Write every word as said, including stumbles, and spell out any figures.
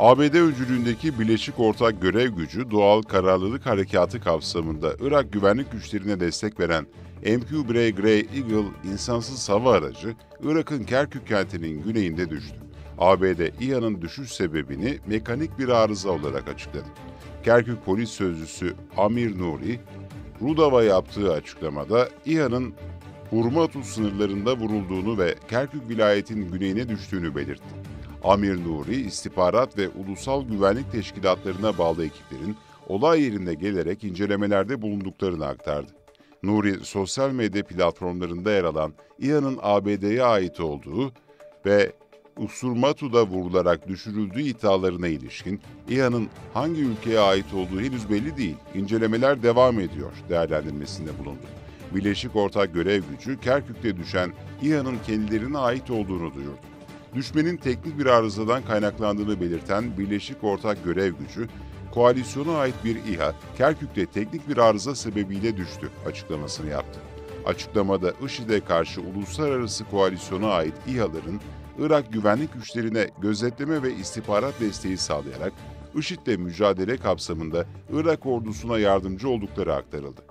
A B D öncülüğündeki Birleşik Ortak Görev Gücü, Doğal Kararlılık Harekatı kapsamında Irak güvenlik güçlerine destek veren M Q bir Grey Eagle insansız hava aracı, Irak'ın Kerkük kentinin güneyinde düştü. A B D, İHA'nın düşüş sebebini mekanik bir arıza olarak açıkladı. Kerkük Polis Sözcüsü Amir Nuri, Rudav'a yaptığı açıklamada İHA'nın Hurmatu sınırlarında vurulduğunu ve Kerkük vilayetinin güneyine düştüğünü belirtti. Amir Nuri, istihbarat ve ulusal güvenlik teşkilatlarına bağlı ekiplerin olay yerine gelerek incelemelerde bulunduklarını aktardı. Nuri, sosyal medya platformlarında yer alan İHA'nın A B D'ye ait olduğu ve Usurmatu'da vurularak düşürüldüğü iddialarına ilişkin İHA'nın hangi ülkeye ait olduğu henüz belli değil, incelemeler devam ediyor değerlendirmesinde bulundu. Birleşik Ortak Görev Gücü, Kerkük'te düşen İHA'nın kendilerine ait olduğunu duyurdu. Düşmenin teknik bir arızadan kaynaklandığını belirten Birleşik Ortak Görev Gücü, koalisyona ait bir İHA, Kerkük'te teknik bir arıza sebebiyle düştü açıklamasını yaptı. Açıklamada IŞİD'e karşı uluslararası koalisyona ait İHA'ların Irak güvenlik güçlerine gözetleme ve istihbarat desteği sağlayarak IŞİD'le mücadele kapsamında Irak ordusuna yardımcı oldukları aktarıldı.